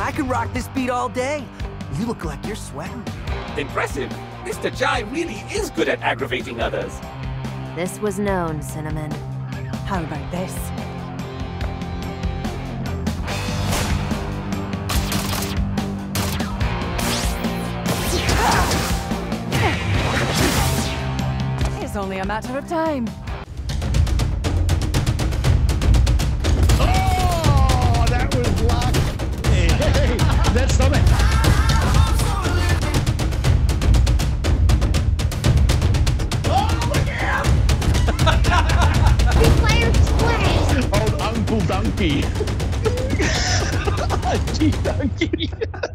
I could rock this beat all day. You look like you're sweating. Impressive. Mr. Jai really is good at aggravating others. This was known, Cinnamon. How about this? It's only a matter of time. Oh, that was luck. Hey, that's something. Old Uncle Donkey. Donkey.